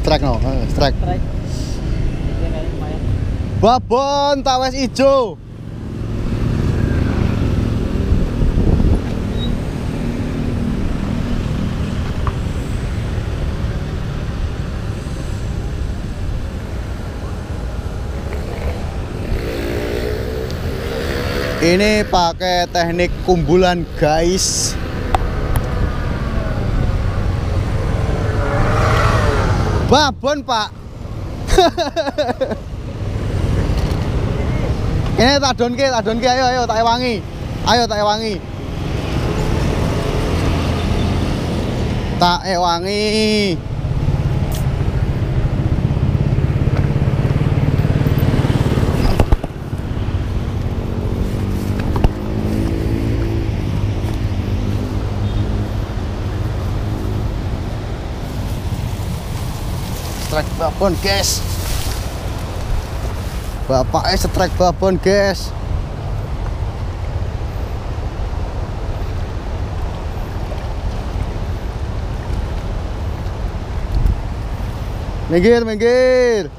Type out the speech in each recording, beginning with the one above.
strike no, strike. Babon tak wes ijo. Ini pakai teknik kumbulan, guys. Babon, Pak. Ini tak donke, ayo tak ewangi. Ayo tak ewangi. Tak ewangi. Strike babon, guys. Bapaknya strike babon, guys. Minggir, minggir.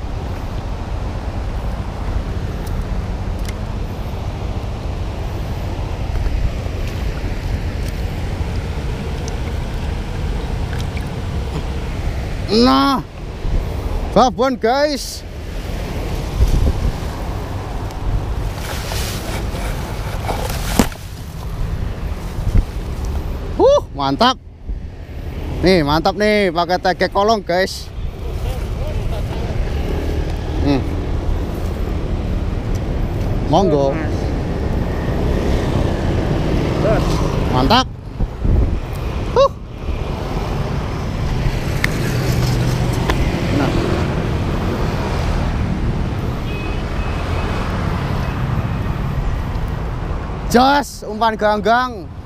Nah, babon, guys. Mantap. Nih, mantap nih pakai tegek kolong, guys. Monggo. Mantap. Nah. Jos, umpan ganggang.